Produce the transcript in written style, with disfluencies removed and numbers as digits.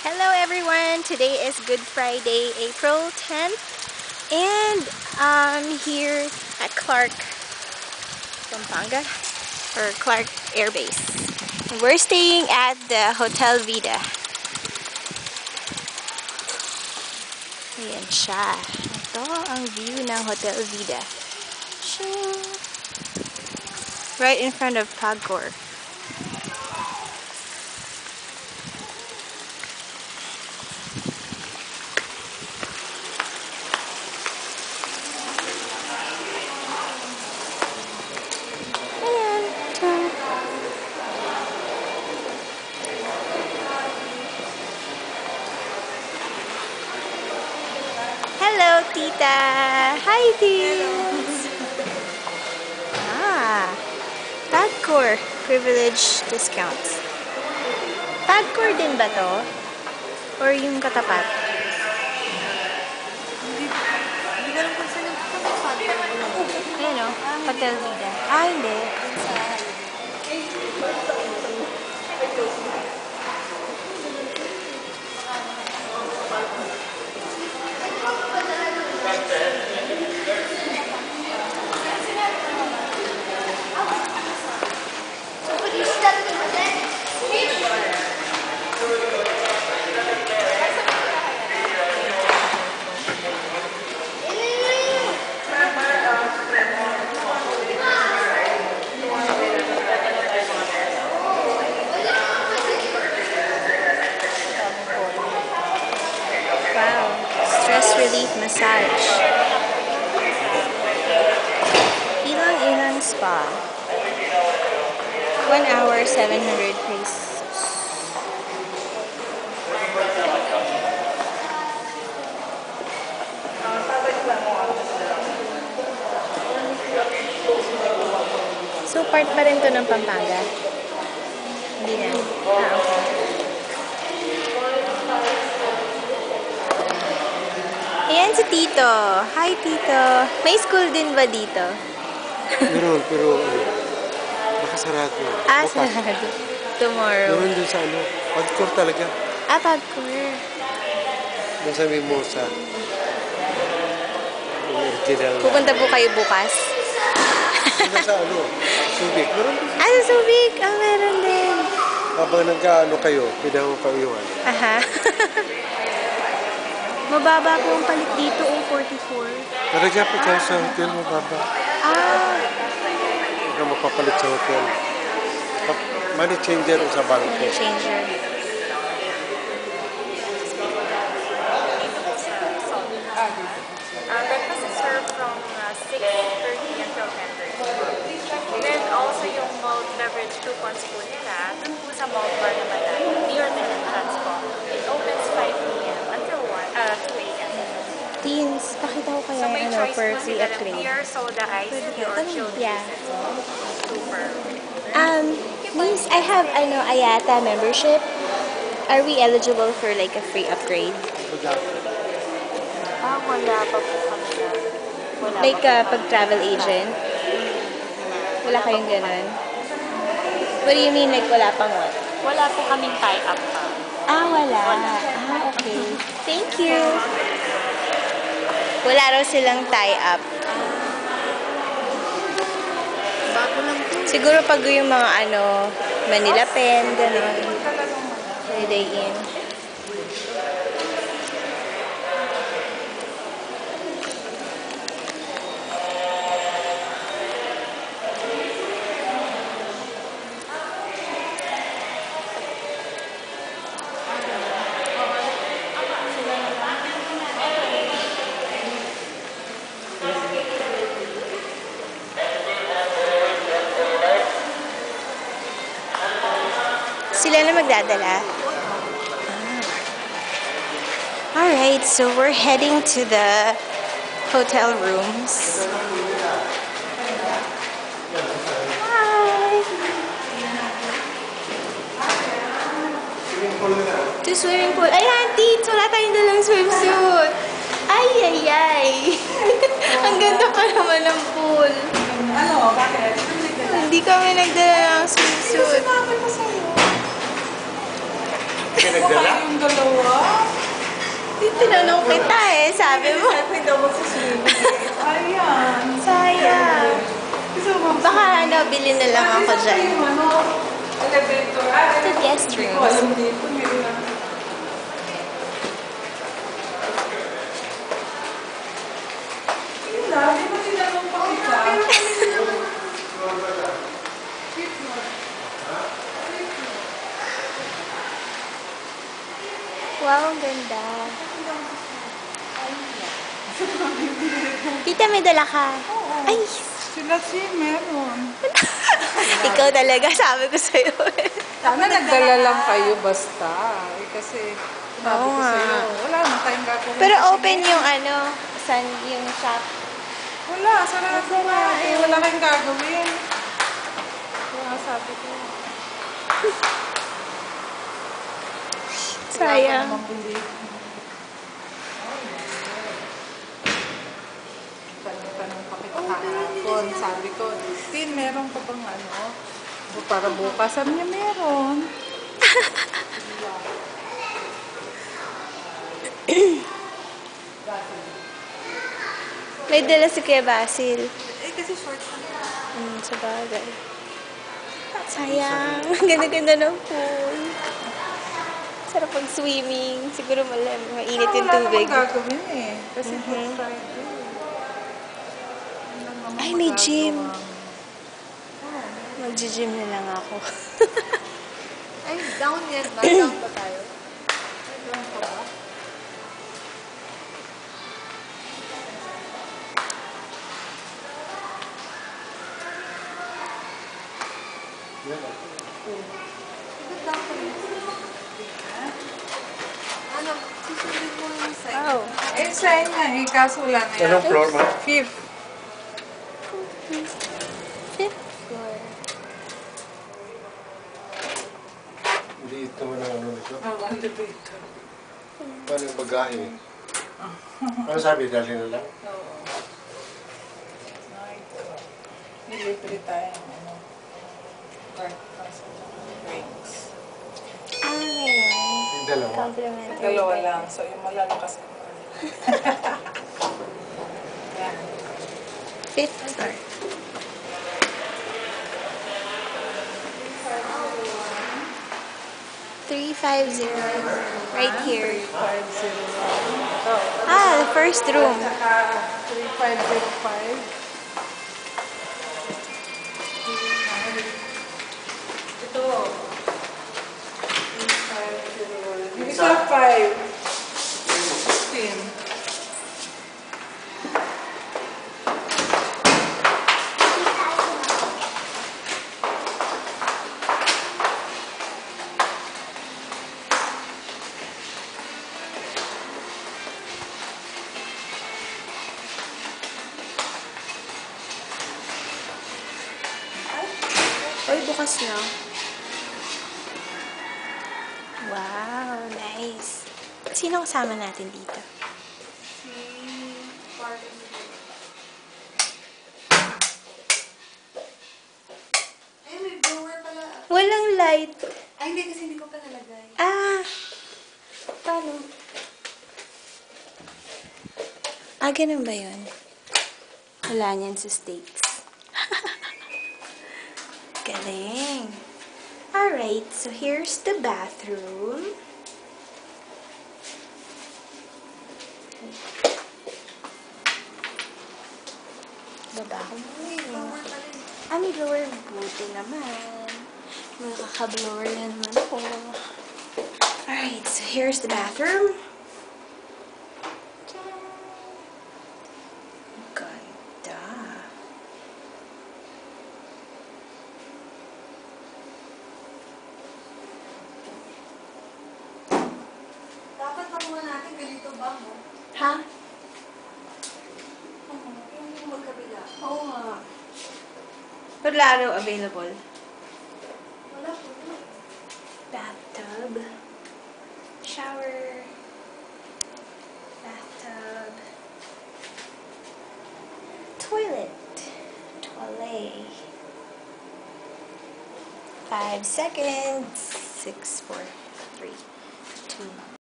Hello everyone! Today is Good Friday, April 10th, and I'm here at Clark, Pampanga, or Clark Air Base. And we're staying at the Hotel Vida. Ayan siya. Ito ang view ng Hotel Vida. Shing! Right in front of Pagcor. Hello, Tita! Hi, Tits! Pagcor privilege discounts. Pagcor din ba to? Or yung katapat? Hindi ko alam kung saan yung Pagcor. Ayan o, Hotel Vida. Hindi. Wow, stress relief massage. Ilang spa. 1 hour, 700 pesos. So, part pa rin to ng Pampanga? Hindi na. Okay. Ayan si Tito. Hi, Tito. May school din ba dito? Meron, pero nakasarado. Sarado. Tomorrow. Meron dun sa Pagcor talaga. Pagcor. Dun sa Mimosa. Yung original. Pupunta po kayo bukas? Dun sa Subic. Meron dun. Sa Subic. Meron din. Habang kayo, pinahong kayuan. Aha. Mababa po ang palit dito, 44. Talaga po tayo sa hotel, mababa. Huwag ka mapapalit sa hotel. Money changer o sa bangko. Money changer. Breakfast is served from 6:30 until 10:30. Then also yung malt beverage coupons po nila, dun po sa malt bar naman natin, near the entrance po. It opens 5 p.m. until 2 a.m. Teens, pakita ko kaya So may choice for po free sila ng upgrade. beer, soda, iced tea, or chilled Yeah. juices. Super. Miss, I have Ayata membership. Are we eligible for like a free upgrade? Wala pa po kami na. Wala Like pa. pag travel agent? Wala kayong ganun? What do you mean like wala pang what? Wala po kaming tie-up pa. Wala. Okay. Thank you. Wala raw silang tie-up. Bago lang po. Siguro pag yung mga Manila Pen, gano'n. Holiday Inn. Sila na magdadala. Alright, so we're heading to the hotel rooms. Hi! To swimming pool. Ay, auntie! Wala tayong dalang swimsuit. Ay! Ang ganda pa naman ng pool. Bakit? Hindi kami nagdala ng swimsuit. Sinabi ko sa'yo. Pinagdala? Yung dalawa. sinasabi mo? Siyempre daw magsiswimming. Ayan. Sayang. Gusto mo Baka ano, bilhin na lang ako dyan. yung ano, elevator. The guest Hindi ko rooms. alam dito. Meron na. Yun na, di ba tinanong pa kita? Wow, ang ganda. Tita, may dala ka. Ay, Sila meron. ikaw talaga, sabi ko sa'yo. Sana nagdala lang kayo basta. Eh, kasi sabi Oo ko nga. sa'yo, wala na tayong gagawin. Pero kasi open ngayon. yung ano, yung shop. Wala, sarado nga. Eh, wala kang gagawin. Kaya sabi ko. Sayang. Wala ka namang bili. Tanong pa kita kahapon. Sabi ko, Tin, meron ka bang ano? Para bukas. Sabi niya, meron. May dala si Kuya Basil. Eh, kasi short pa. Sa bagay. Sayang. Ang ganda-ganda ng pool. Sarap pag swimming. Siguro mainit yung tubig. Wala namang gagawin eh. Kasi Good Friday. Ay, may gym. Mag-gym na lang ako. Ay, down yan ba? Down pa tayo? Ay, down pa ba? Ano, susundin mo yung sign. Wow. Eh, sign nga eh, kaso wala na yan. Anong floor mo? Fifth. Fifth floor. Dito mo na ano nito. Oh, elevator. Paano yung bagahe? Ano sabi? Dali na lang? Oo. Nilibre tayo ng ano. Cart pass drinks. Meron. Yung dalawa. Complimentary. Dalawa lang. So, yung malalakas ko. Yan. Fifth floor. $350. Right here. 3501. Ah, the first room. Saka 3505. Ito. 3501. Yung isa 5. 16. Uy, bukas na. Wow, nice. Sino kasama natin dito? Ay, may blower pala. Walang light. Ay, hindi kasi hindi ko pa nalagay. Ah, paano? Ah, ganun ba yun? Wala niyan sa States. Galing. Alright, so here's the bathroom. Baba ko muna. Ah, may blower. Buti naman. Makaka-blower na naman ako. Alright, so here's the bathroom. Ganda. Dapat pa muna natin ganito ba mo? Ha? Yung magkabila. Oo nga. Pero laro available. Wala po. Bathtub. Shower. Bathtub. Toilet. Toilet. 5 seconds. 6, 4, 3, 2.